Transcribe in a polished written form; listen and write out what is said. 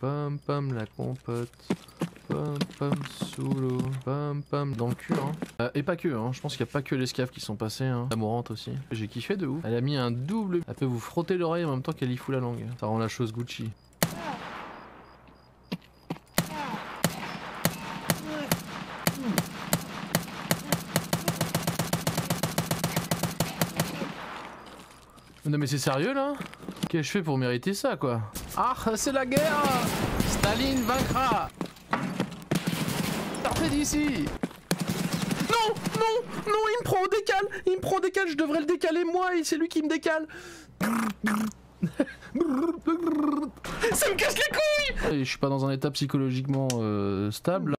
Pam pam la compote. Pam pam sous l'eau. Pam pam dans le cul hein. Et pas que hein, je pense qu'il n'y a pas que les scafs qui sont passés hein. La mourante aussi. J'ai kiffé de ouf. Elle a mis un double. Elle peut vous frotter l'oreille en même temps qu'elle y fout la langue. Ça rend la chose Gucci. Non mais c'est sérieux là? Qu'est-ce que je fais pour mériter ça quoi? Ah c'est la guerre! Staline vaincra! Sortez d'ici! Non! Non! Non! Il me prend au décal! Il me prend au décal! Je devrais le décaler moi et c'est lui qui me décale! Ça me casse les couilles! Je suis pas dans un état psychologiquement stable.